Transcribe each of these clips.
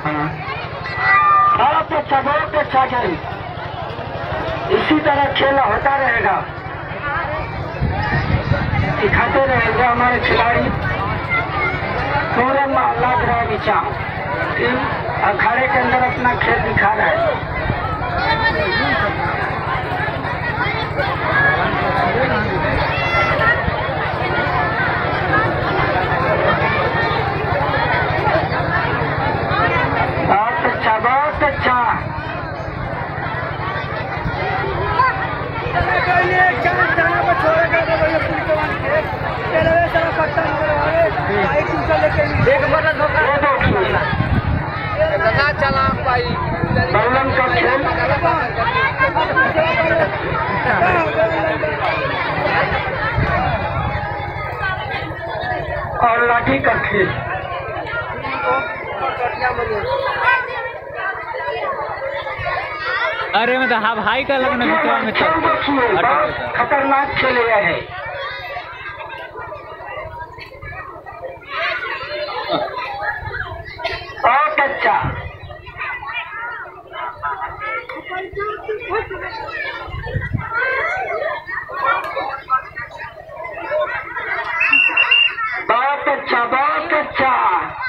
बहुत अच्छा खेल। इसी तरह खेल होता रहेगा, सिखाते रहेंगे हमारे खिलाड़ी। पूरे मोहल्ला ग्राम इचाव अखाड़े के अंदर अपना खेल दिखा रहा है। बहुत अच्छा। चला भाई बल्लम का खेल और लाठी का खेल। अरे मतलब हाँ भाई का लगना विचार में खतरनाक खेल है। बहुत अच्छा। बहुत अच्छा, बहुत अच्छा।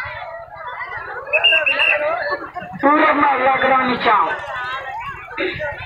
पूरा मोहल्ला ग्राम इचाव